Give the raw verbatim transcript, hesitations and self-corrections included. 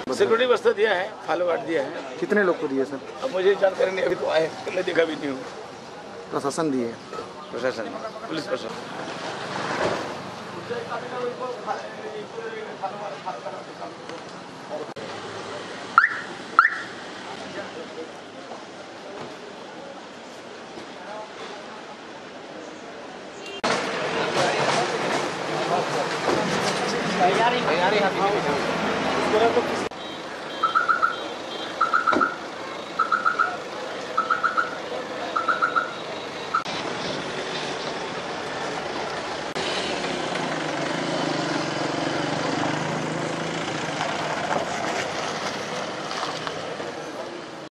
Security व्यवस्था दिया है, फॉलो गार्ड दिया है। कितने लोग को दिए सर? अब मुझे जानकारी नहीं, अभी तो आए, मैं देखा भी नहीं हूँ। प्रशासन दिए? प्रशासन, पुलिस प्रशासन। तैयारी तैयारी